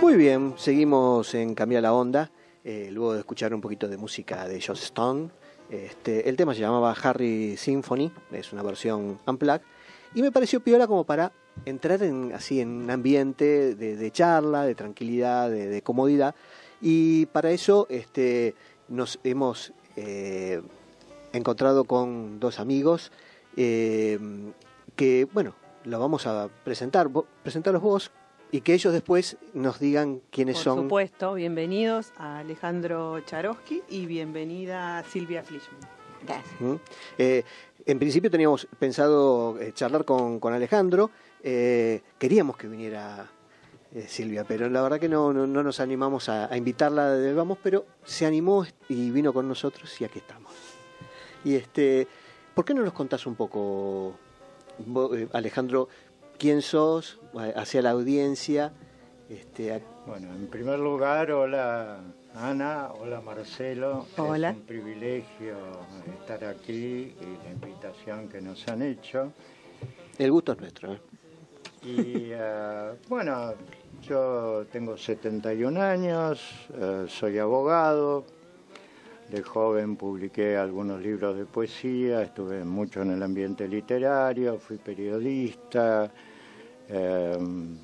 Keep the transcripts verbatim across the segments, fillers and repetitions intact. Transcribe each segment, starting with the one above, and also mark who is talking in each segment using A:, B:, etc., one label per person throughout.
A: Muy bien, seguimos en Cambiar la Onda, eh, luego de escuchar un poquito de música de Joss Stone. Este, el tema se llamaba Harry Symphony, es una versión unplugged, y me pareció piola como para entrar en, así en un ambiente de, de charla, de tranquilidad, de, de comodidad, y para eso este, nos hemos eh, encontrado con dos amigos eh, que, bueno, los vamos a presentar, presentarlos vos, y que ellos después nos digan quiénes
B: Por
A: son.
B: Por supuesto, bienvenidos a Alejandro Charosky y bienvenida a Silvia Fleischmann.
C: Gracias.
A: ¿Mm? Eh, en principio teníamos pensado eh, charlar con, con Alejandro, eh, queríamos que viniera eh, Silvia, pero la verdad que no, no, no nos animamos a, a invitarla del Vamos, pero se animó y vino con nosotros y aquí estamos. Y este, ¿por qué no nos contás un poco, vos, eh, Alejandro, quién sos, hacia la audiencia? Este...
D: Bueno, en primer lugar, hola Ana, hola Marcelo.
B: Hola.
D: Es un privilegio estar aquí y la invitación que nos han hecho.
A: El gusto es nuestro, ¿eh?
D: Y uh, bueno, yo tengo setenta y un años, uh, soy abogado. De joven publiqué algunos libros de poesía, estuve mucho en el ambiente literario, fui periodista. Eh,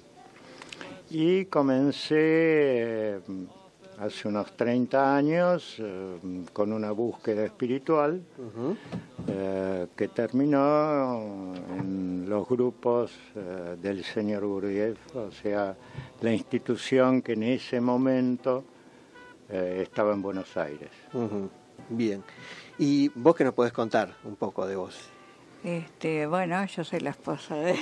D: y comencé eh, hace unos treinta años eh, con una búsqueda espiritual uh-huh. eh, que terminó en los grupos eh, del señor Gurdjieff, o sea, la institución que en ese momento eh, estaba en Buenos Aires.
A: Uh-huh. Bien. ¿Y vos qué nos podés contar un poco de vos?
C: Este, bueno, yo soy la esposa de él.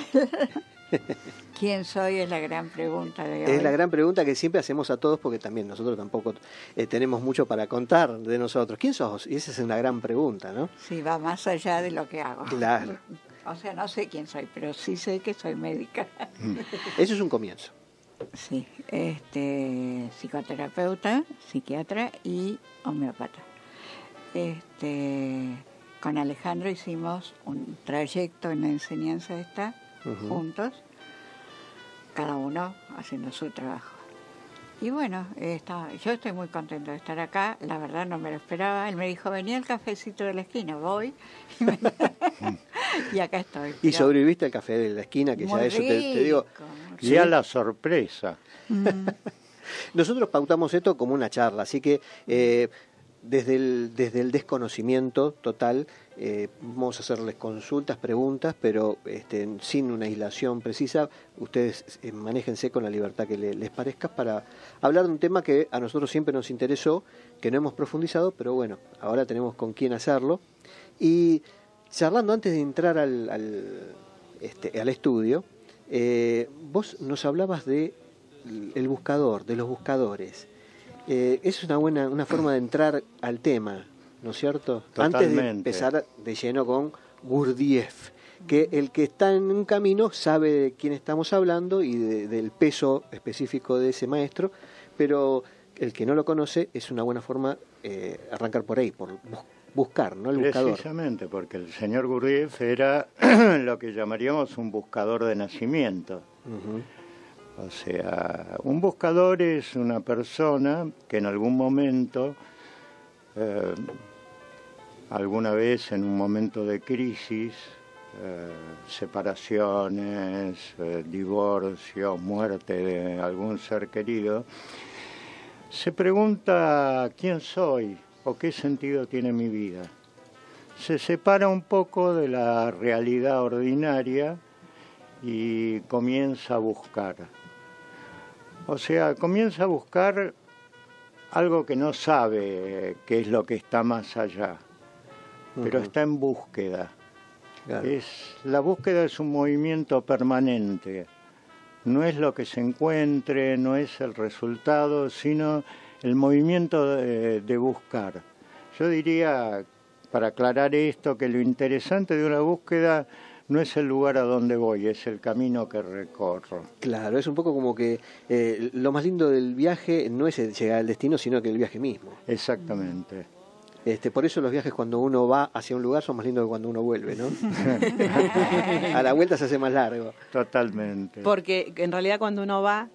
C: ¿Quién soy? Es la gran pregunta de hoy.
A: Es la gran pregunta que siempre hacemos a todos, porque también nosotros tampoco eh, tenemos mucho para contar de nosotros. ¿Quién sos? Y esa es una gran pregunta, ¿no?
C: Sí, va más allá de lo que hago.
A: Claro.
C: O sea, no sé quién soy, pero sí sé que soy médica.
A: Eso es un comienzo.
C: Sí, este, psicoterapeuta, psiquiatra y homeópata. Este, con Alejandro hicimos un trayecto en la enseñanza esta, uh-huh. juntos, cada uno haciendo su trabajo. Y bueno, está, yo estoy muy contento de estar acá, la verdad no me lo esperaba. Él me dijo, venía al cafecito de la esquina, voy, y, me... y acá estoy.
A: Y sobreviviste al café de la esquina, que ya eso te, te digo...
D: Y a la sorpresa.
C: Mm.
A: Nosotros pautamos esto como una charla, así que... Eh, Desde el, desde el desconocimiento total, eh, vamos a hacerles consultas, preguntas, pero este, sin una aislación precisa. Ustedes eh, manéjense con la libertad que le, les parezca para hablar de un tema que a nosotros siempre nos interesó, que no hemos profundizado, pero bueno, ahora tenemos con quién hacerlo. Y charlando antes de entrar al, al, este, al estudio, eh, vos nos hablabas de el buscador, de los buscadores. Eh, es una buena una forma de entrar al tema, ¿no es cierto?
D: Totalmente.
A: Antes de empezar de lleno con Gurdjieff, que el que está en un camino sabe de quién estamos hablando y de, del peso específico de ese maestro, pero el que no lo conoce es una buena forma eh, arrancar por ahí, por buscar, ¿no? El buscador.
D: Precisamente, porque el señor Gurdjieff era lo que llamaríamos un buscador de nacimiento. Uh-huh. O sea, un buscador es una persona que en algún momento, eh, alguna vez en un momento de crisis, eh, separaciones, eh, divorcio, muerte de algún ser querido, se pregunta quién soy o qué sentido tiene mi vida. Se separa un poco de la realidad ordinaria y comienza a buscar. O sea, comienza a buscar algo que no sabe qué es lo que está más allá, uh-huh. pero está en búsqueda. Claro. Es, la búsqueda es un movimiento permanente. No es lo que se encuentre, no es el resultado, sino el movimiento de, de buscar. Yo diría, para aclarar esto, que lo interesante de una búsqueda no es el lugar a donde voy, es el camino que recorro.
A: Claro, es un poco como que eh, lo más lindo del viaje no es el llegar al destino, sino que el viaje mismo.
D: Exactamente.
A: Este, por eso los viajes cuando uno va hacia un lugar son más lindos que cuando uno vuelve, ¿no? A la vuelta se hace más largo.
D: Totalmente.
B: Porque en realidad cuando uno va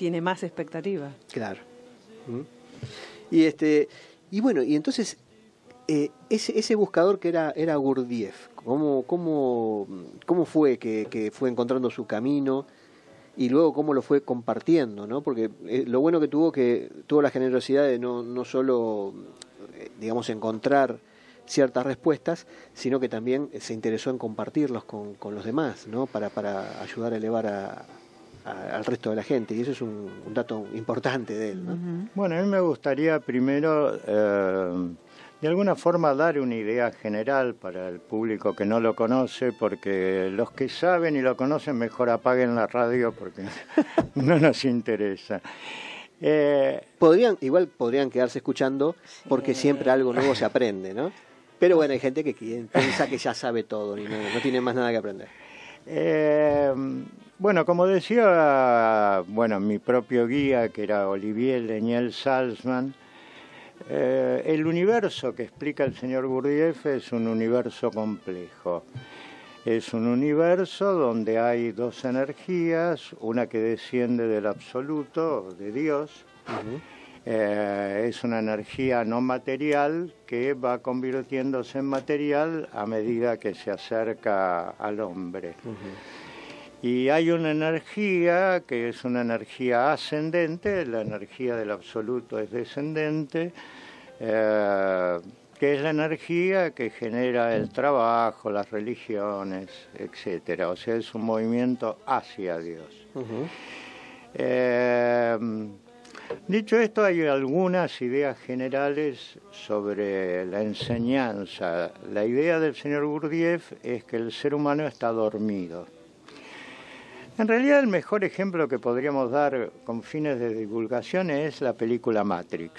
B: tiene más expectativa.
A: Claro. ¿Mm? Y este y bueno, y entonces eh, ese, ese buscador que era, era Gurdjieff, ¿cómo, cómo, cómo fue que, que fue encontrando su camino? Y luego cómo lo fue compartiendo, ¿no? Porque eh, lo bueno que tuvo que tuvo la generosidad de no, no solo, eh, digamos, encontrar ciertas respuestas, sino que también se interesó en compartirlos con, con los demás, ¿no? Para, para ayudar a elevar a, a, al resto de la gente. Y eso es un, un dato importante de él, ¿no?
D: Uh-huh. Bueno, a mí me gustaría primero, eh, de alguna forma, dar una idea general para el público que no lo conoce, porque los que saben y lo conocen mejor apaguen la radio porque no nos interesa. Eh,
A: podrían, igual podrían quedarse escuchando porque sí. Siempre algo nuevo se aprende, ¿no? Pero bueno, hay gente que piensa que ya sabe todo y no, no tiene más nada que aprender.
D: Eh, bueno, como decía, bueno, mi propio guía, que era Olivier Daniel Salzman, eh, el universo que explica el señor Gurdjieff es un universo complejo. Es un universo donde hay dos energías, una que desciende del absoluto, de Dios. Uh-huh. eh, es una energía no material que va convirtiéndose en material a medida que se acerca al hombre. Uh-huh. Y hay una energía que es una energía ascendente, la energía del absoluto es descendente, eh, que es la energía que genera el trabajo, las religiones, etcétera. O sea, es un movimiento hacia Dios. Uh-huh. eh, dicho esto, hay algunas ideas generales sobre la enseñanza. La idea del señor Gurdjieff es que el ser humano está dormido. En realidad, el mejor ejemplo que podríamos dar con fines de divulgación es la película Matrix.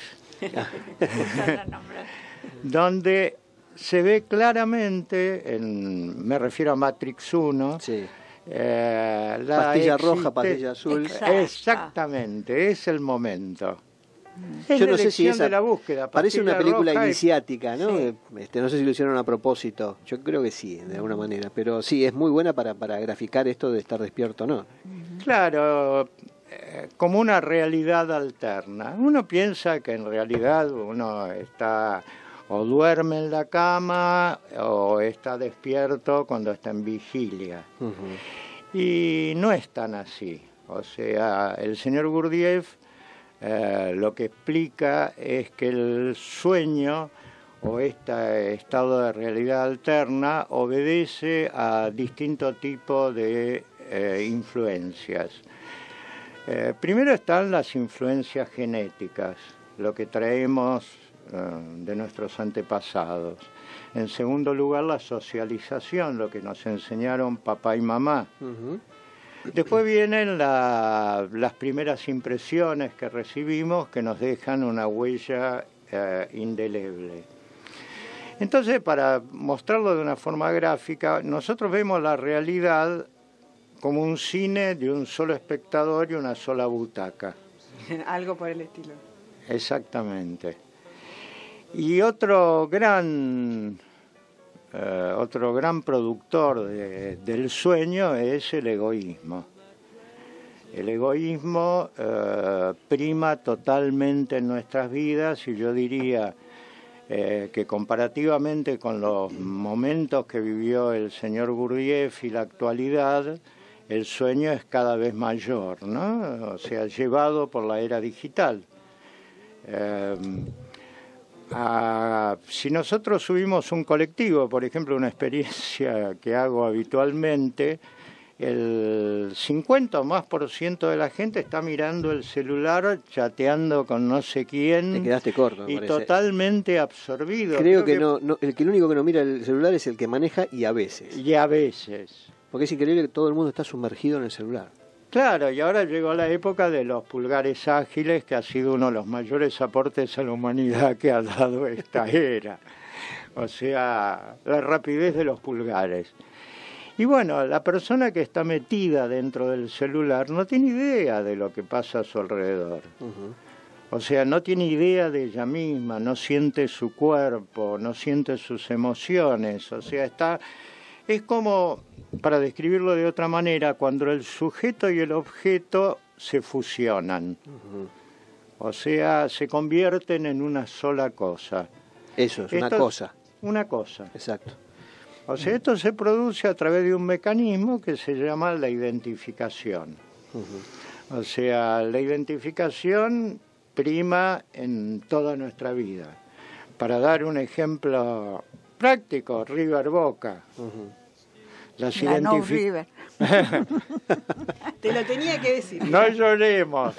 D: Donde se ve claramente, en, me refiero a Matrix uno,
A: sí.
D: eh, la
A: pastilla
D: existe,
A: roja, pastilla azul.
C: Exacto.
D: Exactamente, es el momento. Es
A: Yo
D: la
A: no sé si esa
D: de la búsqueda,
A: parece una película
D: roja
A: iniciática, ¿no?
D: Sí.
A: Este, no sé si lo hicieron a propósito. Yo creo que sí, de alguna manera. Pero sí, es muy buena para, para graficar esto de estar despierto o no.
D: Claro, eh, como una realidad alterna. Uno piensa que en realidad uno está o duerme en la cama o está despierto cuando está en vigilia. Uh-huh. Y no es tan así. O sea, el señor Gurdjieff eh, lo que explica es que el sueño o este estado de realidad alterna obedece a distintos tipos de eh, influencias. Eh, primero están las influencias genéticas, lo que traemos eh, de nuestros antepasados. En segundo lugar, la socialización, lo que nos enseñaron papá y mamá. Uh-huh. Después vienen la, las primeras impresiones que recibimos que nos dejan una huella eh, indeleble. Entonces, para mostrarlo de una forma gráfica, nosotros vemos la realidad como un cine de un solo espectador y una sola butaca.
B: Algo por el estilo.
D: Exactamente. Y otro gran, eh, otro gran productor de, del sueño es el egoísmo. El egoísmo eh, prima totalmente en nuestras vidas y yo diría eh, que comparativamente con los momentos que vivió el señor Gurdjieff y la actualidad, el sueño es cada vez mayor, ¿no? O sea, llevado por la era digital. Eh, a, si nosotros subimos un colectivo, por ejemplo, una experiencia que hago habitualmente, el cincuenta o más por ciento de la gente está mirando el celular, chateando con no sé quién.
A: Te quedaste corto, me
D: y
A: parece.
D: Totalmente absorbido.
A: Creo, Creo que, que no, no, el que el único que no mira el celular es el que maneja y a veces.
D: Y a veces.
A: Porque es increíble que todo el mundo está sumergido en el celular.
D: Claro, y ahora llegó la época de los pulgares ágiles, que ha sido uno de los mayores aportes a la humanidad que ha dado esta era. O sea, la rapidez de los pulgares. Y bueno, la persona que está metida dentro del celular no tiene idea de lo que pasa a su alrededor. Uh-huh. O sea, no tiene idea de ella misma, no siente su cuerpo, no siente sus emociones. O sea, está Es como, para describirlo de otra manera, cuando el sujeto y el objeto se fusionan. Uh-huh. O sea, se convierten en una sola cosa.
A: Eso, es
D: esto
A: una cosa.
D: Una cosa.
A: Exacto.
D: O sea, esto se produce a través de un mecanismo que se llama la identificación. Uh-huh. O sea, la identificación prima en toda nuestra vida. Para dar un ejemplo práctico, River Boca.
C: Uh-huh. Las la no River.
B: Te lo tenía que decir.
D: No lloremos.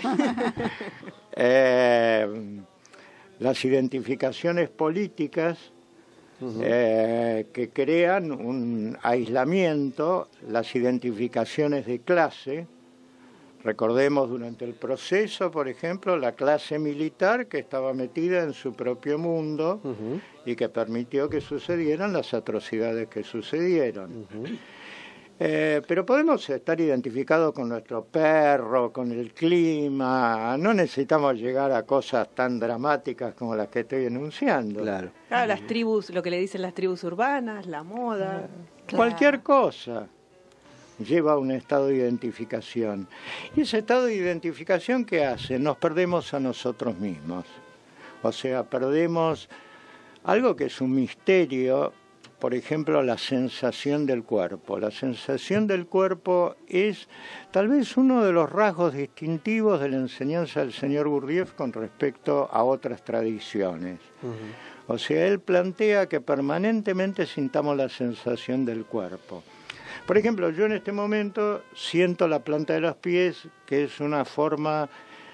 D: eh, las identificaciones políticas uh-huh. eh, que crean un aislamiento, las identificaciones de clase. Recordemos durante el proceso, por ejemplo, la clase militar que estaba metida en su propio mundo uh-huh. y que permitió que sucedieran las atrocidades que sucedieron. Uh-huh. Eh, pero podemos estar identificados con nuestro perro, con el clima, no necesitamos llegar a cosas tan dramáticas como las que estoy enunciando.
A: Claro,
B: claro las tribus, lo que le dicen las tribus urbanas, la moda.
D: Claro. Cualquier cosa lleva a un estado de identificación. Y ese estado de identificación, ¿qué hace? Nos perdemos a nosotros mismos. O sea, perdemos algo que es un misterio. Por ejemplo, la sensación del cuerpo. La sensación del cuerpo es tal vez uno de los rasgos distintivos de la enseñanza del señor Gurdjieff con respecto a otras tradiciones. Uh-huh. O sea, él plantea que permanentemente sintamos la sensación del cuerpo. Por ejemplo, yo en este momento siento la planta de los pies, que es una forma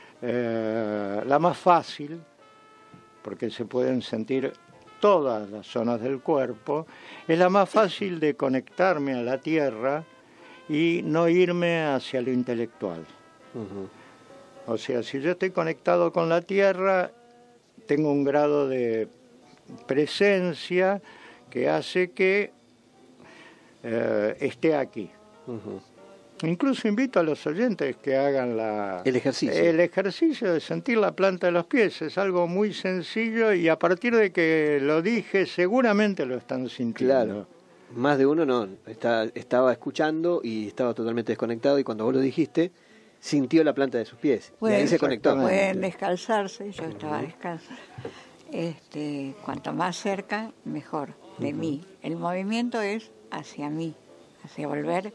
D: eh, la más fácil, porque se pueden sentir todas las zonas del cuerpo, es la más fácil de conectarme a la tierra y no irme hacia lo intelectual. Uh-huh. O sea, si yo estoy conectado con la tierra, tengo un grado de presencia que hace que eh, esté aquí. Uh-huh. Incluso invito a los oyentes que hagan la,
A: el ejercicio.
D: el ejercicio de sentir la planta de los pies. Es algo muy sencillo y a partir de que lo dije seguramente lo están sintiendo.
A: Claro, más de uno no, está, estaba escuchando y estaba totalmente desconectado y cuando vos lo dijiste sintió la planta de sus pies
C: bueno,
A: y ahí se conectó.
C: Pueden descalzarse, yo estaba descalza. Este, cuanto más cerca, mejor, de uh-huh. mí. El movimiento es hacia mí, hacia volver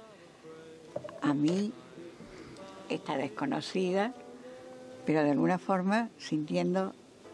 C: a mí, esta desconocida, pero de alguna forma sintiendo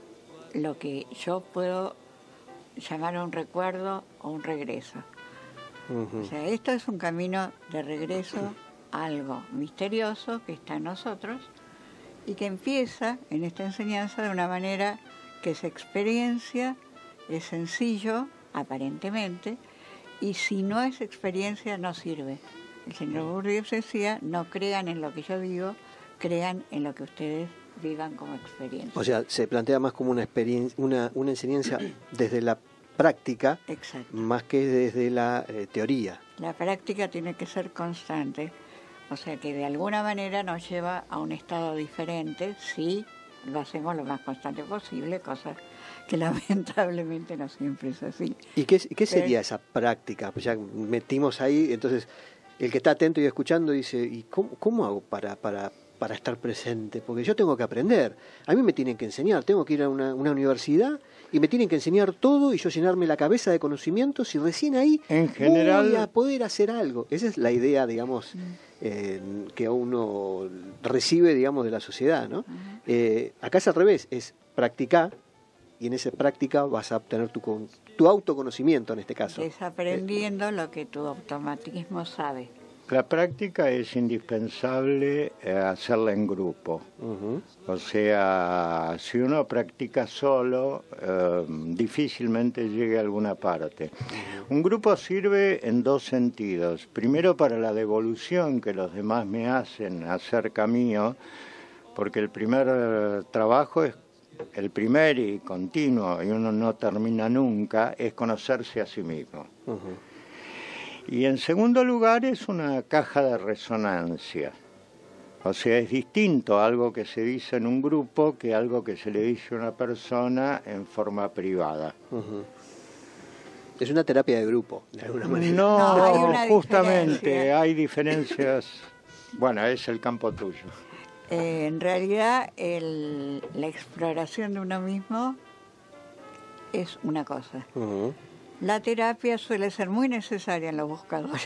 C: lo que yo puedo llamar un recuerdo o un regreso. Uh-huh. O sea, esto es un camino de regreso a algo misterioso que está en nosotros y que empieza en esta enseñanza de una manera que se experiencia, es sencillo, aparentemente, y si no es experiencia no sirve. El señor Gurdjieff decía, no crean en lo que yo digo, crean en lo que ustedes vivan como experiencia.
A: O sea, se plantea más como una experiencia, una, una enseñanza desde la práctica,
C: exacto,
A: más que desde la eh, teoría.
C: La práctica tiene que ser constante, o sea que de alguna manera nos lleva a un estado diferente si lo hacemos lo más constante posible, cosa que lamentablemente no siempre es así.
A: ¿Y qué, qué sería Pero, esa práctica? Pues ya metimos ahí, entonces el que está atento y escuchando dice, ¿y cómo, cómo hago para, para, para estar presente? Porque yo tengo que aprender, a mí me tienen que enseñar, tengo que ir a una, una universidad y me tienen que enseñar todo y yo llenarme la cabeza de conocimientos y recién ahí
D: en general,
A: voy a poder hacer algo. Esa es la idea, digamos, eh, que uno recibe, digamos, de la sociedad, ¿no? Eh, acá es al revés, es practicar y en esa práctica vas a obtener tu, tu autoconocimiento en este caso.
C: Desaprendiendo eh, lo que tu automatismo sabe.
D: La práctica es indispensable eh, hacerla en grupo. Uh-huh. O sea, si uno practica solo, eh, difícilmente llegue a alguna parte. Uh-huh. Un grupo sirve en dos sentidos. Primero, para la devolución que los demás me hacen acerca mío, porque el primer eh, trabajo es el primer y continuo, y uno no termina nunca, es conocerse a sí mismo. Uh-huh. Y en segundo lugar es una caja de resonancia. O sea, es distinto algo que se dice en un grupo que algo que se le dice a una persona en forma privada. Uh-huh.
A: Es una terapia de grupo, de alguna manera.
D: No,
C: No, hay una
D: justamente
C: diferencia.
D: hay diferencias. Bueno, es el campo tuyo.
C: Eh, en realidad, el- la exploración de uno mismo es una cosa.
A: Ujú.
C: La terapia suele ser muy necesaria en los buscadores.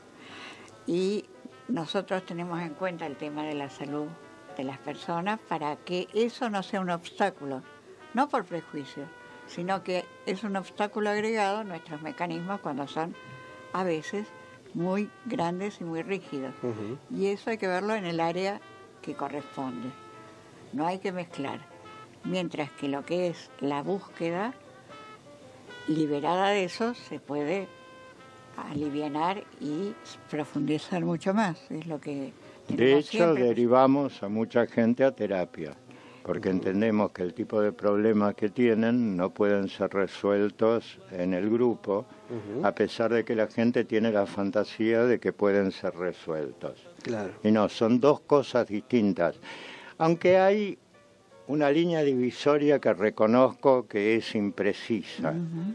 C: Y nosotros tenemos en cuenta el tema de la salud de las personas para que eso no sea un obstáculo, no por prejuicio, sino que es un obstáculo agregado a nuestros mecanismos cuando son a veces muy grandes y muy rígidos.
A: Ujú.
C: Y eso hay que verlo en el área que corresponde. No hay que mezclar. Mientras que lo que es la búsqueda, liberada de eso, se puede alivianar y profundizar mucho más. Es lo que
D: De
C: tenemos
D: hecho,
C: siempre.
D: derivamos a mucha gente a terapia, porque entendemos que el tipo de problemas que tienen no pueden ser resueltos en el grupo,
A: Ujú.
D: a pesar de que la gente tiene la fantasía de que pueden ser resueltos.
A: Claro.
D: Y no, son dos cosas distintas. Aunque hay una línea divisoria que reconozco que es imprecisa.
C: Ujú.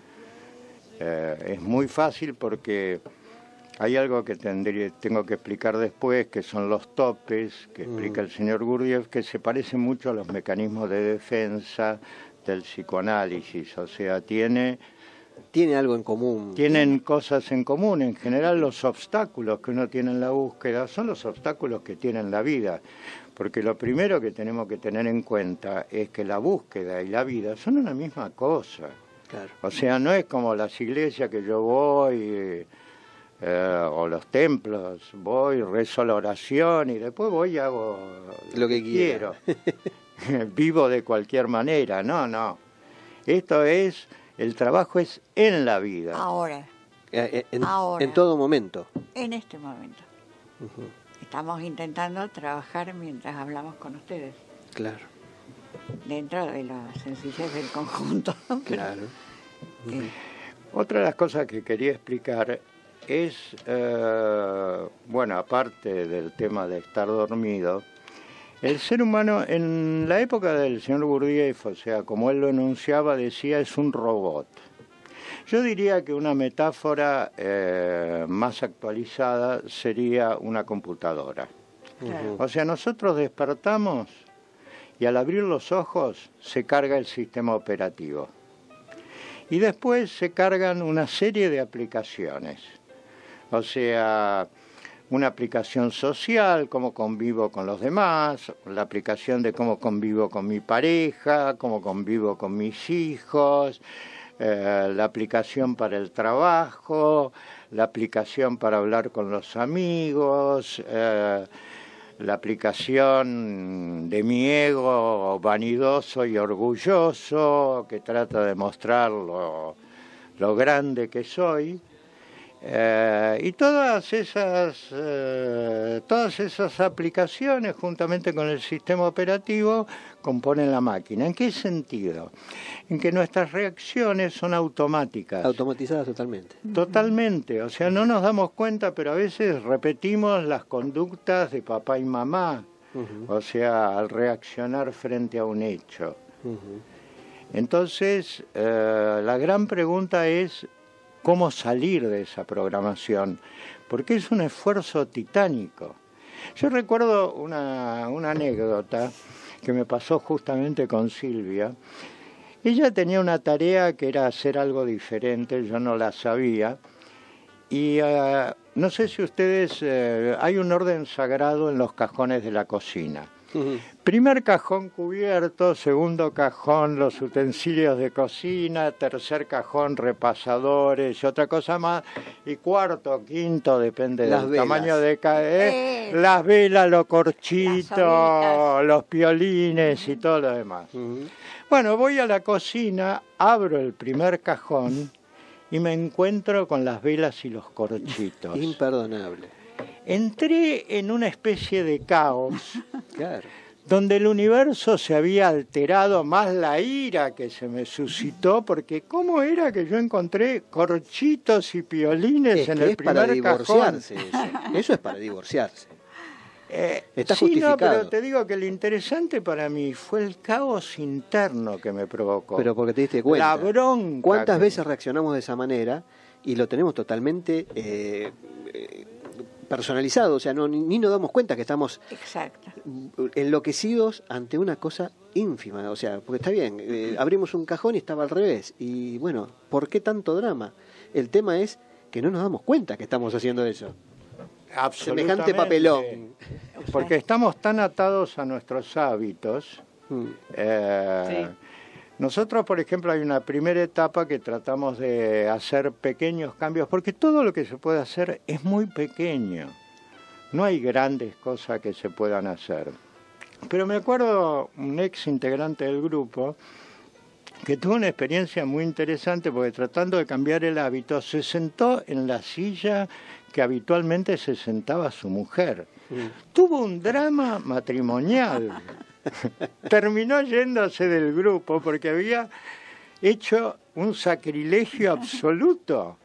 D: Eh, es muy fácil porque hay algo que tendría, tengo que explicar después, que son los topes, que explica el señor Gurdjieff, que se parecen mucho a los mecanismos de defensa del psicoanálisis. O sea, tiene,
A: Tiene algo en común.
D: tienen cosas en común. En general, los obstáculos que uno tiene en la búsqueda son los obstáculos que tiene en la vida. Porque lo primero que tenemos que tener en cuenta es que la búsqueda y la vida son una misma cosa.
A: Claro.
D: O sea, no es como las iglesias que yo voy, eh, o los templos, voy, rezo la oración y después voy y hago
A: Lo que quiera.
D: quiero. Vivo de cualquier manera, no, no. Esto es, el trabajo es en la vida.
C: Ahora,
A: Eh, eh, En,
C: Ahora.
A: en todo momento.
C: en este momento,
A: Ujú.
C: estamos intentando trabajar mientras hablamos con ustedes,
A: Claro,
C: dentro de la sencillez del conjunto.
A: claro.
C: Eh,
D: Otra de las cosas que quería explicar es, eh, bueno, aparte del tema de estar dormido, el ser humano en la época del señor Gurdjieff, o sea, como él lo enunciaba, decía es un robot. Yo diría que una metáfora eh, más actualizada sería una computadora.
C: claro.
D: O sea, nosotros despertamos y al abrir los ojos se carga el sistema operativo. Y después se cargan una serie de aplicaciones. O sea, una aplicación social, cómo convivo con los demás, la aplicación de cómo convivo con mi pareja, cómo convivo con mis hijos, eh, la aplicación para el trabajo, la aplicación para hablar con los amigos, eh, la aplicación de mi ego vanidoso y orgulloso, que trata de mostrar lo, lo grande que soy. Eh, y todas esas, eh, todas esas aplicaciones, juntamente con el sistema operativo, componen la máquina. ¿En qué sentido? En que nuestras reacciones son automáticas.
A: Automatizadas totalmente.
D: Totalmente, o sea, no nos damos cuenta, pero a veces repetimos las conductas de papá y mamá,
A: Ujú,
D: o sea, al reaccionar frente a un hecho.
A: ujú.
D: Entonces, eh, la gran pregunta es cómo salir de esa programación, porque es un esfuerzo titánico. Yo recuerdo una, una anécdota que me pasó justamente con Silvia. Ella tenía una tarea que era hacer algo diferente, yo no la sabía, y uh, no sé si ustedes, uh, hay un orden sagrado en los cajones de la cocina.
A: Ujú.
D: Primer cajón cubierto, segundo cajón los utensilios de cocina, tercer cajón repasadores y otra cosa más, y cuarto, quinto, depende
A: Las
D: del
A: velas.
D: tamaño de cada... ¿eh?
C: Eh.
D: Las velas, los corchitos,
C: Las
D: los piolines y todo lo demás.
A: Ujú.
D: Bueno, voy a la cocina, abro el primer cajón y me encuentro con las velas y los corchitos.
A: Imperdonable.
D: Entré en una especie de caos
A: Claro.
D: donde el universo se había alterado, más la ira que se me suscitó, porque ¿cómo era que yo encontré corchitos y piolines
A: Es
D: en
A: que
D: el
A: es para
D: primer cajón?
A: divorciarse eso. Eso es para divorciarse.
D: Eh,
A: Está
D: sí,
A: justificado.
D: no, pero te digo que lo interesante para mí fue el caos interno que me provocó.
A: Pero porque te diste cuenta.
D: La bronca.
A: ¿Cuántas
D: que...
A: veces reaccionamos de esa manera y lo tenemos totalmente eh, eh, personalizado? O sea, no, ni, ni nos damos cuenta que estamos
C: Exacto.
A: enloquecidos ante una cosa ínfima. O sea, porque está bien, eh, abrimos un cajón y estaba al revés. Y bueno, ¿por qué tanto drama? El tema es que no nos damos cuenta que estamos haciendo eso. Semejante papelón.
D: Porque estamos tan atados a nuestros hábitos.
A: Mm.
D: Eh,
B: Sí.
D: Nosotros, por ejemplo, hay una primera etapa que tratamos de hacer pequeños cambios, porque todo lo que se puede hacer es muy pequeño. No hay grandes cosas que se puedan hacer. Pero me acuerdo un ex integrante del grupo que tuvo una experiencia muy interesante porque tratando de cambiar el hábito se sentó en la silla que habitualmente se sentaba su mujer. Mm. Tuvo un drama matrimonial. Terminó yéndose del grupo porque había hecho un sacrilegio absoluto.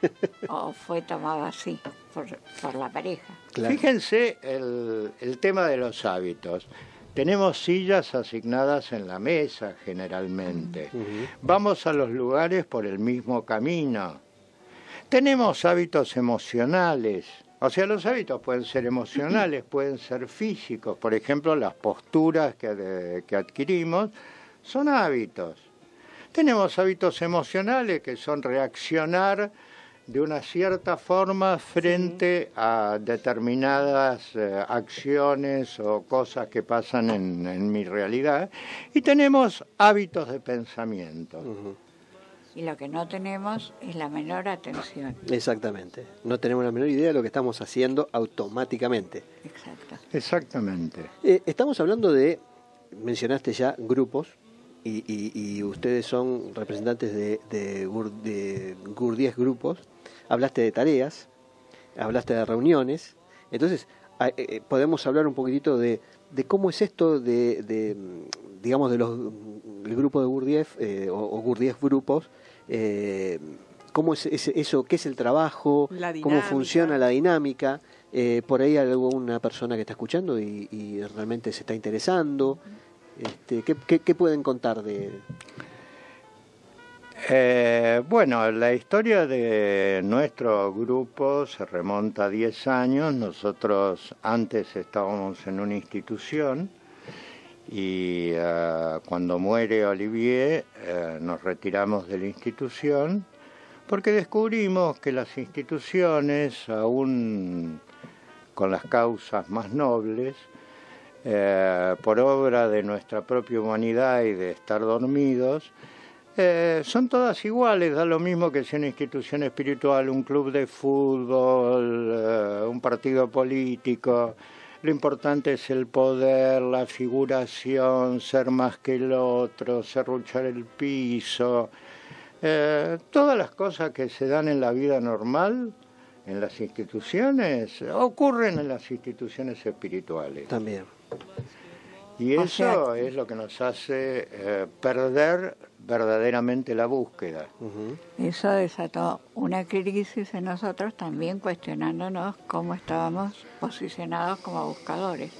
C: O fue tomado así por, por la pareja.
D: Claro. Fíjense el, el tema de los hábitos. Tenemos sillas asignadas en la mesa generalmente. Uh-huh. Vamos a los lugares por el mismo camino. Tenemos hábitos emocionales. O sea, los hábitos pueden ser emocionales, pueden ser físicos. Por ejemplo, las posturas que, de, que adquirimos son hábitos. Tenemos hábitos emocionales que son reaccionar de una cierta forma frente sí. a determinadas eh, acciones o cosas que pasan en, en mi realidad. Y tenemos hábitos de pensamiento. Uh-huh.
C: Y lo que no tenemos es la menor atención.
A: Exactamente. No tenemos la menor idea de lo que estamos haciendo automáticamente.
C: Exacto.
D: Exactamente.
A: Eh, estamos hablando de, mencionaste ya, grupos, y, y, y ustedes son representantes de, de, de Gurdjieff Grupos. Hablaste de tareas, hablaste de reuniones. Entonces, eh, podemos hablar un poquitito de, de cómo es esto de, de digamos, de los el grupo de Gurdjieff eh, o, o Gurdjieff Grupos. Eh, ¿Cómo es, es eso? ¿Qué es el trabajo? ¿Cómo funciona la dinámica? Eh, por ahí hay alguna persona que está escuchando y, y realmente se está interesando. Este, ¿qué, qué, ¿Qué pueden contar de...?
D: Eh, bueno, la historia de nuestro grupo se remonta a diez años. Nosotros antes estábamos en una institución y uh, cuando muere Olivier uh, nos retiramos de la institución porque descubrimos que las instituciones, aún con las causas más nobles, uh, por obra de nuestra propia humanidad y de estar dormidos, Eh, son todas iguales, da lo mismo que sea una institución espiritual, un club de fútbol, eh, un partido político. Lo importante es el poder, la figuración, ser más que el otro, serruchar el piso. Eh, todas las cosas que se dan en la vida normal, en las instituciones, ocurren en las instituciones espirituales.
A: También.
D: Y eso es lo que nos hace eh, perder verdaderamente la búsqueda.
C: Uh-huh. Eso desató una crisis en nosotros, también cuestionándonos cómo estábamos posicionados como buscadores.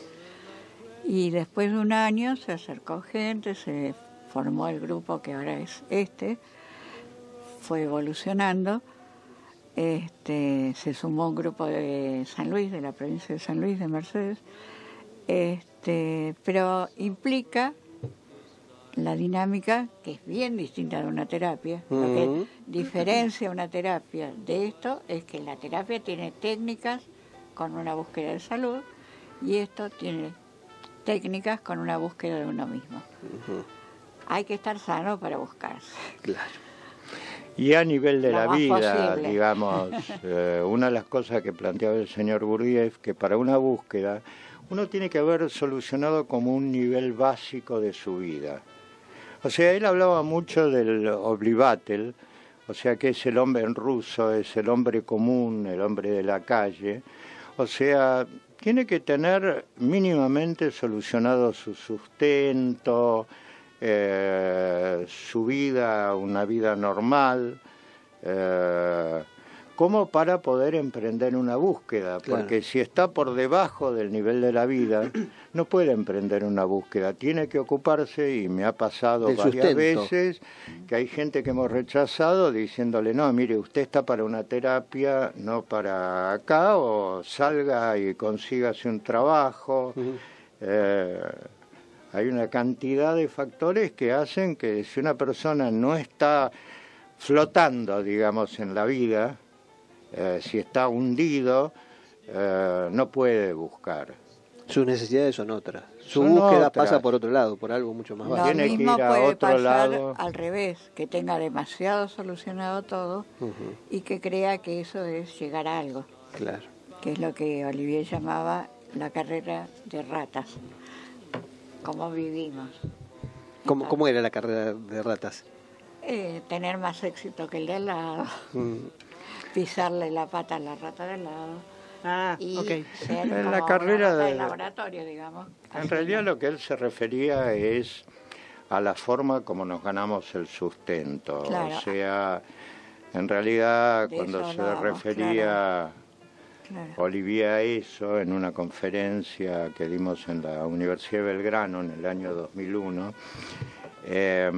C: Y después de un año se acercó gente, se formó el grupo que ahora es este, fue evolucionando, este, se sumó un grupo de San Luis, de la provincia de San Luis, de Mercedes, este, pero implica la dinámica, que es bien distinta de una terapia. Uh-huh. Lo que diferencia una terapia de esto es que la terapia tiene técnicas con una búsqueda de salud y esto tiene técnicas con una búsqueda de uno mismo. Uh-huh. Hay que estar sano para buscarse.
A: Claro.
D: Y a nivel de Lo la vida, posible. digamos, eh, una de las cosas que planteaba el señor Gurdjieff, que para una búsqueda uno tiene que haber solucionado como un nivel básico de su vida. O sea, él hablaba mucho del oblivatel, o sea, que es el hombre en ruso, es el hombre común, el hombre de la calle. O sea, tiene que tener mínimamente solucionado su sustento, eh, su vida, una vida normal, eh, como para poder emprender una búsqueda,
A: Claro.
D: porque si está por debajo del nivel de la vida, no puede emprender una búsqueda, tiene que ocuparse, y me ha pasado
A: Del
D: varias
A: sustento.
D: veces, que hay gente que hemos rechazado diciéndole, no, mire, usted está para una terapia, no para acá, o salga y consígase un trabajo.
A: Ujú.
D: Eh, hay una cantidad de factores que hacen que si una persona no está flotando, digamos, en la vida, eh, si está hundido, eh, no puede buscar.
A: Sus necesidades son otras. Su
D: Son
A: búsqueda
D: otras.
A: pasa por otro lado, por algo mucho más
C: Lo
A: básico.
D: Tiene que
C: mismo
D: ir a
C: puede
D: otro
C: pasar
D: lado.
C: al revés, que tenga demasiado solucionado todo
A: Ujú,
C: y que crea que eso es llegar a algo,
A: claro.
C: que es lo que Olivier llamaba la carrera de ratas. Cómo vivimos.
A: ¿Cómo, ¿Cómo era la carrera de ratas?
C: Eh, tener más éxito que el de al lado,
A: Mm,
C: pisarle la pata a la rata de al lado
B: Ah,
C: y
B: ok.
C: ser
D: En
C: como
D: la
C: una
D: carrera
C: rata de
D: de-
C: laboratorio, digamos.
D: En
C: Así,
D: realidad
C: ¿no?
D: lo que él se refería es a la forma como nos ganamos el sustento.
C: Claro.
D: O sea, en realidad
C: De
D: cuando
C: eso
D: se
C: hablábamos,
D: refería
C: Claro.
D: Olivier a eso en una conferencia que dimos en la Universidad de Belgrano en el año dos mil uno, eh,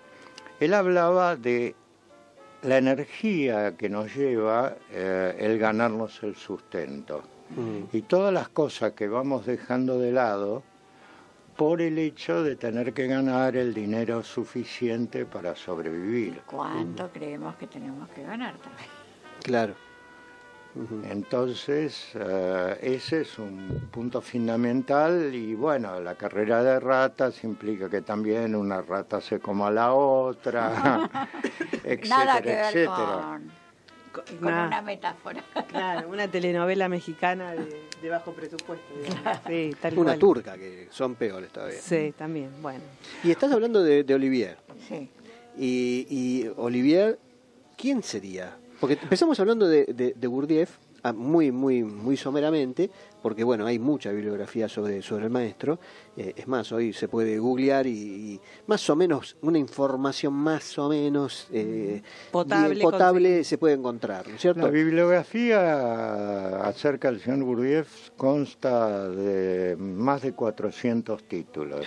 D: él hablaba de la energía que nos lleva eh, el ganarnos el sustento.
A: mm.
D: Y todas las cosas que vamos dejando de lado por el hecho de tener que ganar el dinero suficiente para sobrevivir.
C: ¿Cuánto creemos que tenemos que ganar también?
A: Claro. Ujú.
D: Entonces, eh, ese es un punto fundamental y bueno, la carrera de ratas implica que también una rata se coma a la otra, etcétera,
C: Nada que ver
D: etcétera.
C: con,
B: Co-
C: con
B: nah,
C: una metáfora.
B: Claro, una telenovela mexicana de, de bajo presupuesto. digamos. Sí, tal
A: Una
B: cual.
A: turca, que son peores todavía.
B: Sí, también, bueno.
A: Y estás hablando de, de Olivier.
C: Sí.
A: Y, y Olivier, ¿quién sería? Porque empezamos hablando de, de, de Gurdjieff, ah, muy, muy, muy someramente, porque bueno, hay mucha bibliografía sobre, sobre el maestro. Eh, es más, hoy se puede googlear y, y más o menos, una información más o menos eh,
B: Potable,
A: bien potable
B: conseguir.
A: se puede encontrar, ¿no es cierto?
D: La bibliografía acerca del señor Gurdjieff consta de más de cuatrocientos títulos,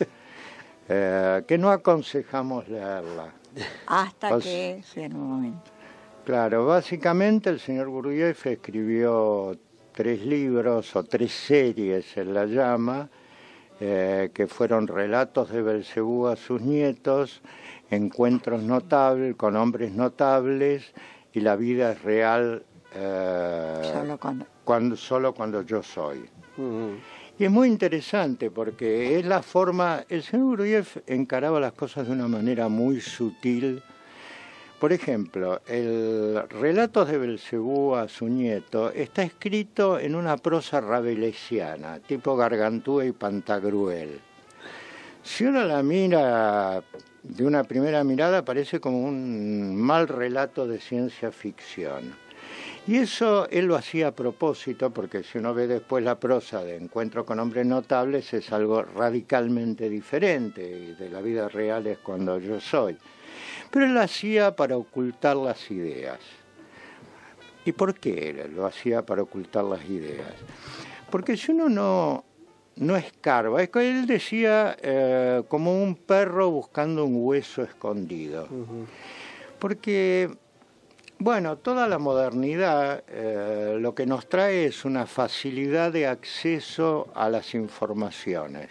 D: eh, que no aconsejamos leerla.
C: Hasta
D: Pues-
C: que sea en un momento.
D: Claro, básicamente el señor Gurdjieff escribió tres libros o tres series, él la llama, eh, que fueron relatos de Belcebú a sus nietos, encuentros notables con hombres notables y la vida es real eh,
C: Solo cuando.
D: cuando, solo cuando yo soy.
A: Ujú.
D: Y es muy interesante porque es la forma, el señor Gurdjieff encaraba las cosas de una manera muy sutil. Por ejemplo, el Relatos de Belcebú a su nieto está escrito en una prosa rabelesiana, tipo Gargantúa y Pantagruel. Si uno la mira de una primera mirada, parece como un mal relato de ciencia ficción. Y eso él lo hacía a propósito, porque si uno ve después la prosa de Encuentro con hombres notables, es algo radicalmente diferente, y de la vida real es cuando yo soy. Pero él lo hacía para ocultar las ideas. ¿Y por qué él lo hacía para ocultar las ideas? Porque si uno no, no escarba, es que él decía eh, como un perro buscando un hueso escondido.
A: Ujú.
D: Porque, bueno, toda la modernidad eh, lo que nos trae es una facilidad de acceso a las informaciones.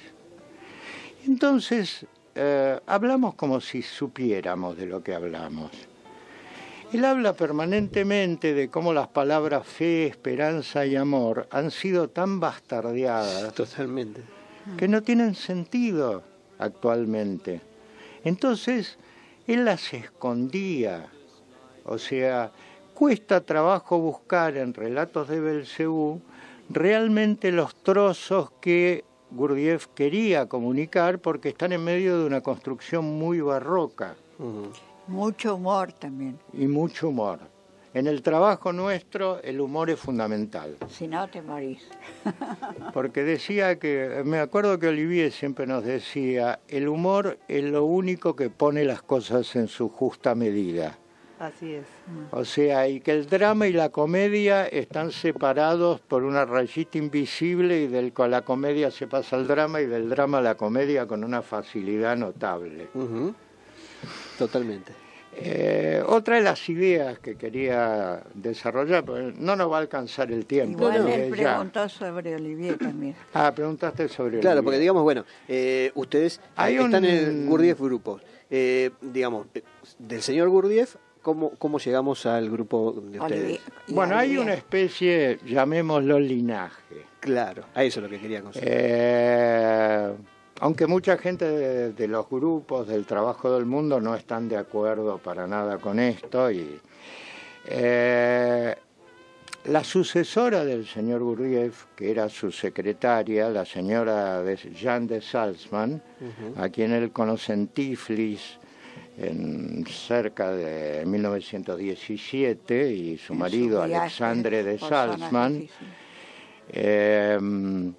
D: Entonces, eh, hablamos como si supiéramos de lo que hablamos. Él habla permanentemente de cómo las palabras fe, esperanza y amor han sido tan bastardeadas
A: Totalmente.
D: que no tienen sentido actualmente. Entonces, él las escondía. O sea, cuesta trabajo buscar en Relatos de Belcebú realmente los trozos que Gurdjieff quería comunicar, porque están en medio de una construcción muy barroca
A: Ujú.
C: Mucho humor también.
D: y mucho humor. En el trabajo nuestro el humor es fundamental.
C: Si no, te morís.
D: Porque decía que, me acuerdo que Olivier siempre nos decía, el humor es lo único que pone las cosas en su justa medida.
B: Así es.
D: O sea, y que el drama y la comedia están separados por una rayita invisible y del con la comedia se pasa al drama y del drama a la comedia con una facilidad notable.
A: Uh-huh. Totalmente.
D: Eh, otra de las ideas que quería desarrollar, pues no nos va a alcanzar el tiempo.
C: Igual
D: desde
C: él
D: ya.
C: preguntó sobre Olivier también.
D: Ah, preguntaste sobre
A: Claro,
D: Olivier.
A: porque digamos, bueno, eh, ustedes
D: Hay
A: están
D: un-
A: en el Gurdjieff Grupo. Eh, digamos, eh, del señor Gurdjieff, ¿cómo, ¿cómo llegamos al grupo de ustedes?
C: Olivier- y
D: Bueno, hay
C: Olivier.
D: una especie, llamémoslo linaje.
A: Claro, a eso es lo que quería conseguir.
D: Eh, aunque mucha gente de, de los grupos del trabajo del mundo no están de acuerdo para nada con esto, y eh, la sucesora del señor Gurdjieff, que era su secretaria, la señora de Jeanne de Salzman, uh-huh. a quien él conoce en Tiflis en cerca de mil novecientos diecisiete, y su
C: En
D: marido
C: su viaje
D: Alexandre de
C: por zonas
D: Salzman,
C: difíciles.
D: eh,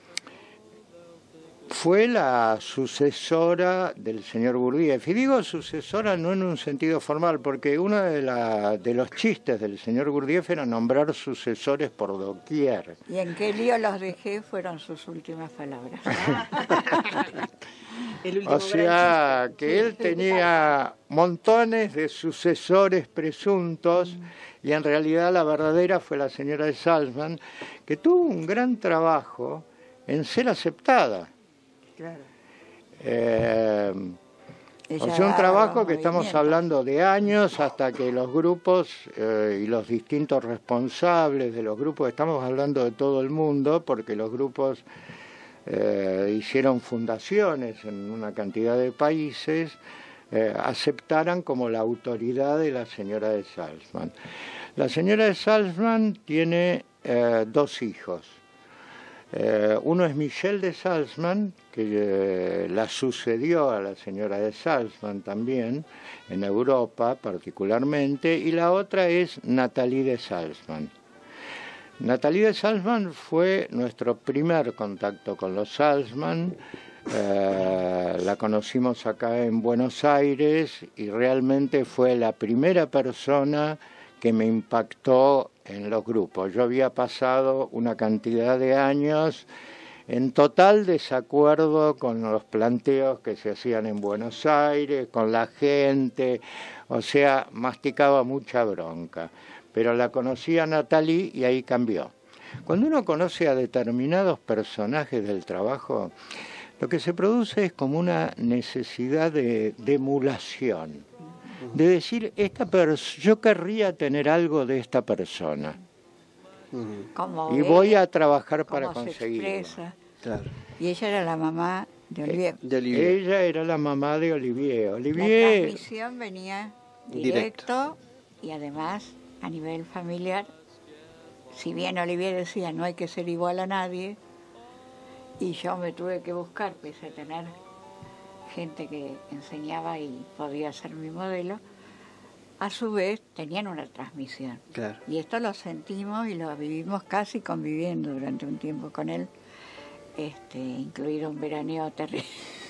D: fue la sucesora del señor Gurdjieff. Y digo sucesora no en un sentido formal, porque uno de, la, de los chistes del señor Gurdjieff era nombrar sucesores por doquier.
C: Y en qué lío los dejé fueron sus últimas palabras.
B: El último
D: O sea, que él tenía montones de sucesores presuntos, y en realidad la verdadera fue la señora de Salzman, que tuvo un gran trabajo en ser aceptada.
B: Claro.
D: Eh,
C: Ella
D: o sea, un
C: daba
D: trabajo
C: los
D: que estamos
C: movimientos.
D: hablando de años hasta que los grupos eh, y los distintos responsables de los grupos, estamos hablando de todo el mundo, porque los grupos eh, hicieron fundaciones en una cantidad de países, eh, aceptaran como la autoridad de la señora de Salzman. La señora de Salzman tiene eh, dos hijos. Eh, uno es Michel de Salzman, que eh, la sucedió a la señora de Salzman también, en Europa particularmente, y la otra es Nathalie de Salzman. Nathalie de Salzman fue nuestro primer contacto con los Salzman. Eh, la conocimos acá en Buenos Aires y realmente fue la primera persona que me impactó en los grupos. Yo había pasado una cantidad de años en total desacuerdo con los planteos que se hacían en Buenos Aires, con la gente, o sea, masticaba mucha bronca. Pero la conocí a Nathalie y ahí cambió. Cuando uno conoce a determinados personajes del trabajo, lo que se produce es como una necesidad de, de emulación. De decir, esta pers- yo querría tener algo de esta persona.
A: Uh-huh.
C: Como
D: Y
C: ve,
D: voy a trabajar para
C: cómo se
D: conseguirlo.
C: expresa.
A: Claro.
C: Y ella era la mamá de Olivier.
A: De Olivier.
D: Ella era la mamá de Olivier.
C: La
D: Olivier,
C: transmisión venía
A: Directo.
C: directo y además a nivel familiar. Si bien Olivier decía no hay que ser igual a nadie, y yo me tuve que buscar, pese a tener gente que enseñaba y podía ser mi modelo, a su vez tenían una transmisión.
A: Claro.
C: Y esto lo sentimos y lo vivimos casi conviviendo durante un tiempo con él, este, incluido un veraneo terrible.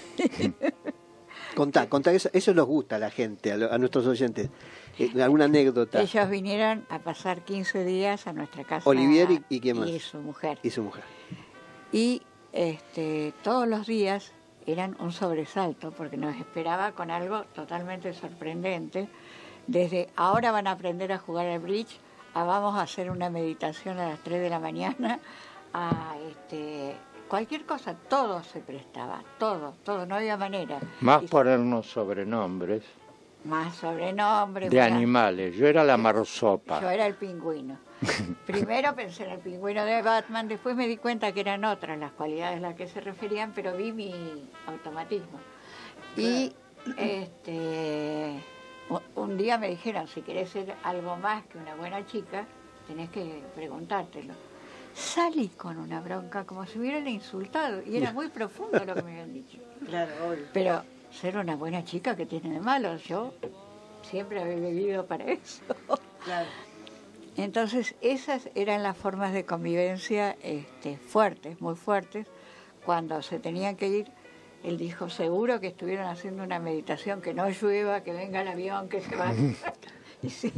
A: Contá, contá, eso, eso nos gusta a la gente, a, lo- a nuestros oyentes. Eh, ¿Alguna anécdota?
C: Ellos vinieron a pasar quince días a nuestra casa.
A: Olivier y- y quién más.
C: Y su mujer.
A: Y su mujer.
C: Y este, todos los días eran un sobresalto porque nos esperaba con algo totalmente sorprendente. Desde ahora van a aprender a jugar al bridge, a vamos a hacer una meditación a las tres de la mañana, a este, cualquier cosa, todo se prestaba, todo, todo, no había manera.
D: más
C: Y
D: ponernos sobrenombres
C: más sobrenombres.
D: de
C: más-
D: animales. Yo era la marsopa.
C: Yo era el pingüino. Primero pensé en el pingüino de Batman, después me di cuenta que eran otras las cualidades a las que se referían, pero vi mi automatismo. Y este, u- un día me dijeron, si querés ser algo más que una buena chica, tenés que preguntártelo. Salí con una bronca como si hubieran insultado, y era muy profundo lo que me habían dicho.
B: Claro, obvio.
C: Pero ser una buena chica, ¿qué tiene de malo? Yo siempre había vivido para eso.
B: Claro.
C: Entonces, esas eran las formas de convivencia este, fuertes, muy fuertes. Cuando se tenían que ir, él dijo, seguro que estuvieron haciendo una meditación, que no llueva, que venga el avión, que se vaya. Sí.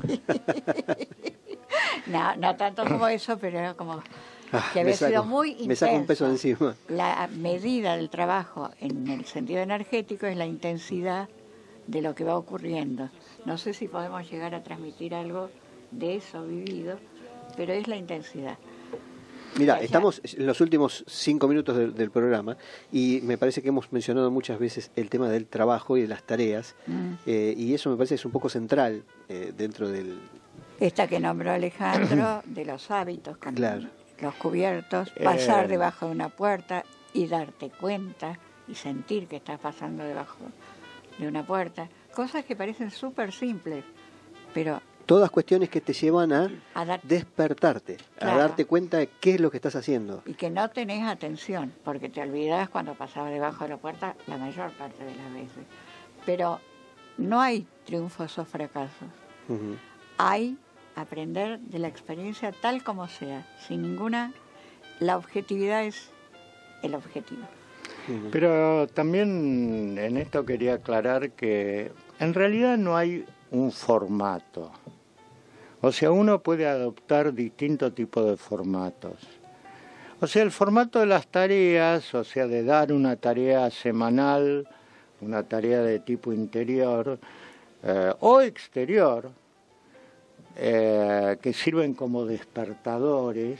C: No, no tanto como eso, pero era como
A: Ah,
C: que había
A: me saco,
C: sido muy intenso.
A: Me saco un peso de encima.
C: La medida del trabajo en el sentido energético es la intensidad de lo que va ocurriendo. No sé si podemos llegar a transmitir algo de eso vivido, pero es la intensidad.
A: Mira,
C: O sea,
A: estamos en los últimos cinco minutos del, del programa y me parece que hemos mencionado muchas veces el tema del trabajo y de las tareas,
C: Mm.
A: eh, y eso me parece que es un poco central eh, dentro del...
C: Esta que nombró Alejandro, de los hábitos, con
A: Claro.
C: los cubiertos, pasar
D: Eh.
C: debajo de una puerta y darte cuenta y sentir que estás pasando debajo de una puerta. Cosas que parecen súper simples, pero
A: Todas cuestiones que te llevan a
C: a dar,
A: despertarte,
C: Claro.
A: a darte cuenta de qué es lo que estás haciendo.
C: y que no tenés atención, porque te olvidás cuando pasabas debajo de la puerta la mayor parte de las veces. Pero no hay triunfos o fracasos.
A: Ujú.
C: Hay aprender de la experiencia tal como sea, sin ninguna... La objetividad es el objetivo.
A: Ujú.
D: Pero también en esto quería aclarar que en realidad no hay un formato. O sea, uno puede adoptar distintos tipos de formatos. O sea, el formato de las tareas, o sea, de dar una tarea semanal, una tarea de tipo interior eh, o exterior, eh, que sirven como despertadores.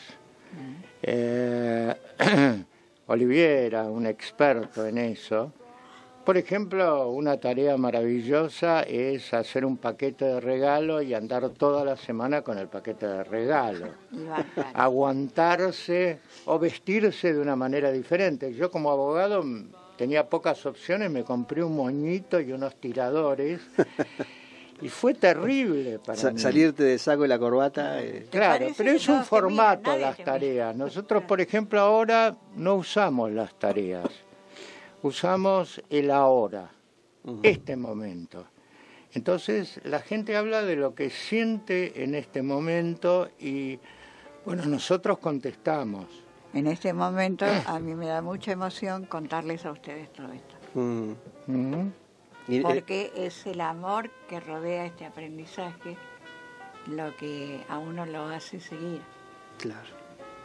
D: Eh, Oliviera, un experto en eso. Por ejemplo, una tarea maravillosa es hacer un paquete de regalo y andar toda la semana con el paquete de regalo.
C: Y bancar.
D: Aguantarse o vestirse de una manera diferente. Yo como abogado tenía pocas opciones, me compré un moñito y unos tiradores y fue terrible para
A: Sa-
D: mí.
A: salirte de saco y la corbata. eh,
C: ¿Te
D: Claro,
C: parece
D: pero
C: que
D: es un
C: todos te miran?
D: formato
C: Nadie
D: las
C: te mira.
D: tareas. Nosotros, por ejemplo, ahora no usamos las tareas. Usamos el ahora,
A: Ujú.
D: este momento. Entonces, la gente habla de lo que siente en este momento y, bueno, nosotros contestamos.
C: En este momento a mí me da mucha emoción contarles a ustedes todo esto.
A: Mm.
D: ¿Mm?
A: Y, eh,
C: Porque es el amor que rodea este aprendizaje lo que a uno lo hace seguir.
A: claro.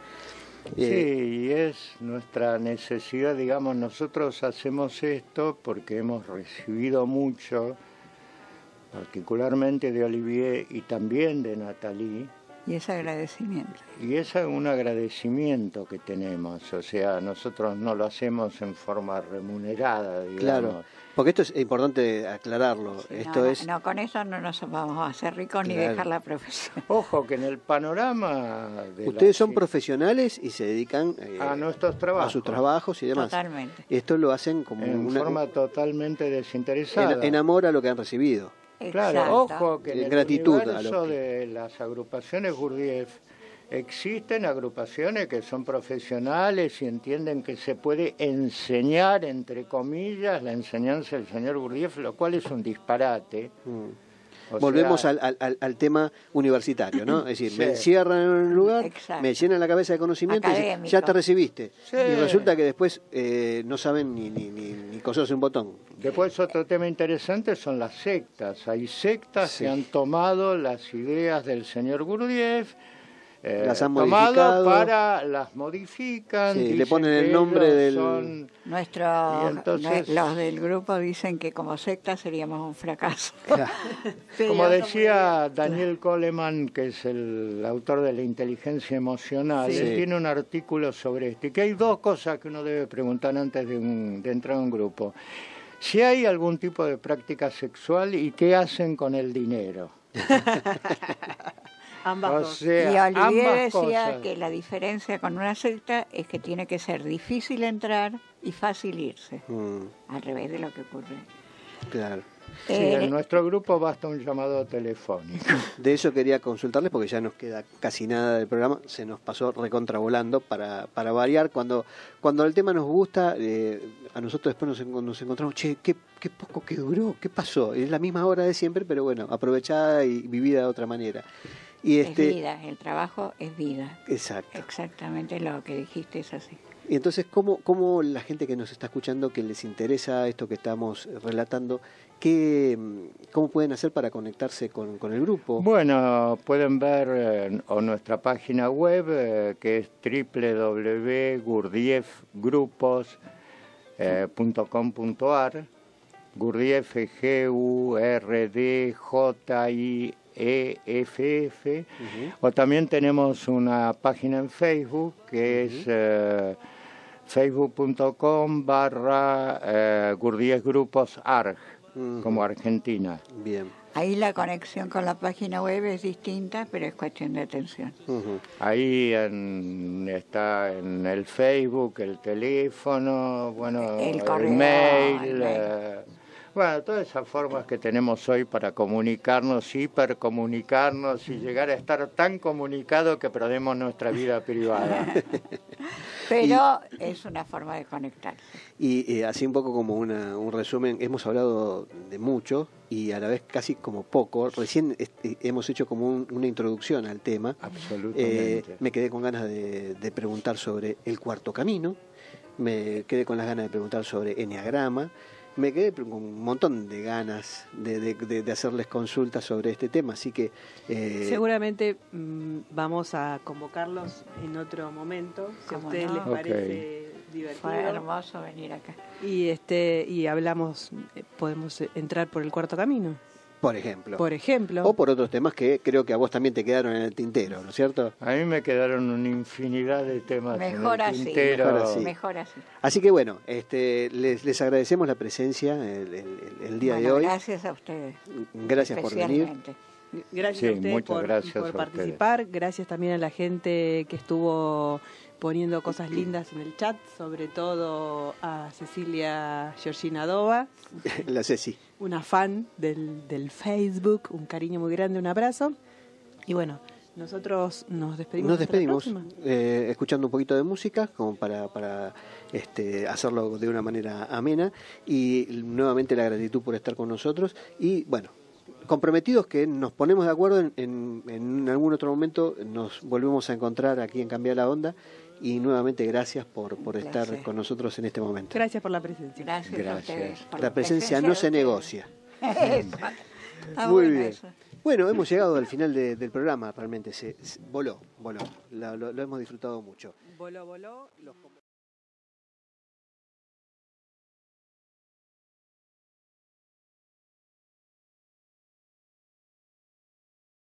D: Sí,
A: Eh,
D: y es nuestra necesidad, digamos, nosotros hacemos esto porque hemos recibido mucho, particularmente de Olivier y también de Nathalie,
C: Y ese agradecimiento.
D: y es un agradecimiento que tenemos, o sea, nosotros no lo hacemos en forma remunerada, digamos.
A: Claro, porque esto es importante aclararlo.
C: Sí,
A: esto
C: no, no,
A: es
C: no, con eso no nos vamos a hacer ricos ni
A: Claro.
C: dejar la profesión.
D: Ojo que en el panorama de
A: ustedes
D: la-
A: son profesionales y se dedican eh,
D: a nuestros trabajos,
A: a sus trabajos y demás.
C: Totalmente.
A: Esto lo hacen como
D: en
A: una,
D: forma totalmente desinteresada.
A: en, en amor a lo que han recibido.
D: Claro,
C: Exacto.
D: ojo que en
A: En
D: el
A: gratitud a lo
D: universo
A: que-
D: de las agrupaciones Gurdjieff existen agrupaciones que son profesionales y entienden que se puede enseñar, entre comillas, la enseñanza del señor Gurdjieff, lo cual es un disparate.
A: Mm.
D: O
A: Volvemos
D: sea,
A: al, al- al- al tema universitario, ¿no? Es decir,
D: Sí.
A: me encierran en un lugar,
C: Exacto.
A: me llenan la cabeza de conocimiento y dicen,
C: Académico.
A: ya te recibiste.
D: Sí.
A: Y resulta que después eh, no saben ni, ni, ni, ni coserse un botón.
D: Después otro tema interesante son las sectas. Hay sectas
A: Sí.
D: que han tomado las ideas del señor Gurdjieff, eh,
A: Las han
D: tomado
A: modificado.
D: para, las modifican,
A: Sí, le
D: dicen
A: ponen el
D: que
A: nombre
D: ellos
A: del-
D: son-
C: Nuestros,
D: Y entonces-
C: nue- los del grupo dicen que como secta seríamos un fracaso. Pero
D: Como decía Daniel Coleman, que es el autor de la inteligencia emocional,
A: Sí.
D: él tiene un artículo sobre esto, y que hay dos cosas que uno debe preguntar antes de, un- de entrar a un grupo. Si hay algún tipo de práctica sexual y qué hacen con el dinero.
B: Ambas
D: O
B: dos.
D: sea,
C: Y Olivier
D: ambas
C: decía
D: cosas.
C: que la diferencia con una secta es que tiene que ser difícil entrar y fácil irse,
A: Mm,
C: al revés de lo que ocurre.
A: claro.
D: Sí,
C: Eh,
D: en nuestro grupo basta un llamado telefónico.
A: De eso quería consultarles porque ya nos queda casi nada del programa, se nos pasó recontravolando para, para variar. Cuando, cuando el tema nos gusta, eh, a nosotros después nos, en- nos encontramos, che, qué, qué poco que duró, qué pasó. Es la misma hora de siempre, pero bueno, aprovechada y vivida de otra manera. Y este,
C: Es vida, el trabajo es vida.
A: Exacto.
C: Exactamente lo que dijiste es así.
A: Y entonces, ¿cómo, ¿cómo la gente que nos está escuchando, que les interesa esto que estamos relatando, qué, cómo pueden hacer para conectarse con, con el grupo?
D: Bueno, pueden ver eh, o nuestra página web, eh, que es doble u doble u doble u punto gurdjieff grupos punto com punto a r, Gurdjieff, G U R D J I E F F, uh-huh. O también tenemos una página en Facebook que uh-huh. es eh, facebook punto com barra eh, Gurdjieff Grupos Arg, uh-huh. como Argentina.
A: Bien.
C: Ahí la conexión con la página web es distinta, pero es cuestión de atención.
D: Uh-huh. Ahí en, está en el Facebook, el teléfono, bueno,
C: el,
D: el,
C: correo,
D: mail,
C: el mail.
D: Eh, bueno, todas esas formas que tenemos hoy para comunicarnos, hipercomunicarnos y llegar a estar tan comunicados que perdemos nuestra vida privada.
C: Pero y, es una forma de conectarse.
A: Y eh, así un poco como una, un resumen, hemos hablado de mucho y a la vez casi como poco. Recién este, hemos hecho como un, una introducción al tema.
D: Absolutamente.
A: Eh, me quedé con ganas de, de preguntar sobre el cuarto camino, me quedé con las ganas de preguntar sobre eneagrama, me quedé con un montón de ganas de, de, de, de hacerles consultas sobre este tema, así que...
B: Eh, Seguramente mmm, vamos a convocarlos en otro momento, si a ustedes no? les parece okay. divertido.
C: Fue hermoso venir acá.
B: Y, este, y hablamos, podemos entrar por el cuarto camino.
A: Por ejemplo.
B: Por ejemplo.
A: O por otros temas que creo que a vos también te quedaron en el tintero, ¿no es cierto?
D: A mí me quedaron una infinidad de temas
C: mejor
D: en el
C: así,
D: tintero.
C: Mejor así. Mejor así.
A: Así que bueno, este, les, les agradecemos la presencia el, el, el día
C: bueno,
A: de hoy.
C: Gracias a ustedes.
A: Gracias por venir.
B: Gracias
D: sí,
B: a ustedes
D: muchas
B: por,
D: gracias
B: por
D: a
B: participar.
D: ustedes.
B: Gracias también a la gente que estuvo poniendo cosas lindas en el chat, sobre todo a Cecilia Georgina Dova.
A: La Ceci.
B: Una fan del, del Facebook, un cariño muy grande, un abrazo. Y bueno, nosotros nos despedimos.
A: Nos despedimos eh, escuchando un poquito de música, como para, para este, hacerlo de una manera amena. Y nuevamente la gratitud por estar con nosotros. Y bueno, comprometidos que nos ponemos de acuerdo en, en, en algún otro momento, nos volvemos a encontrar aquí en Cambiar la Onda. Y nuevamente gracias por, por estar con nosotros en este momento.
B: Gracias por la presencia.
C: Gracias,
D: gracias.
C: a ustedes.
A: La, la presencia, presencia no se negocia.
C: Eso.
A: Muy bueno bien. Eso. Bueno, hemos llegado al final de, del programa, realmente se, se voló, voló. Lo, lo, lo hemos disfrutado mucho.
B: Voló, voló. Los